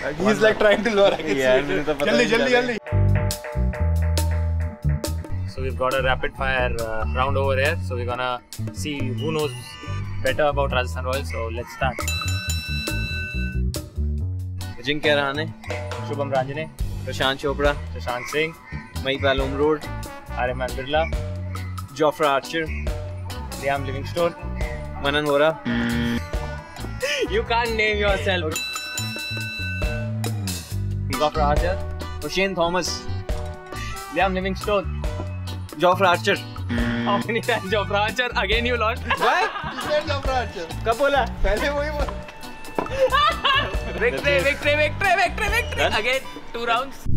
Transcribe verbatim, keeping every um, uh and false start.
He's like trying to lure. Yeah, jaldi, jaldi, jaldi. So we've got a rapid fire uh, round over here. So we're gonna see who knows better about Rajasthan Royals. So let's start. Ajinkya Rahane, Shubham Ranjane, Prashant Chopra, Prashant Singh, Mahipal Umroad, Aryaman Birla, Jofra Archer, Liam Livingstone. Manan Vohra. You can't name yourself. Jofra Archer, Shane Thomas, Liam Livingstone. Jofra Archer. How many times Chopra Archer? Again you lost. Why? He said Chopra Archer. कब बोला? पहले वही बोला. Victory, victory, victory, victory, victory. Again two rounds.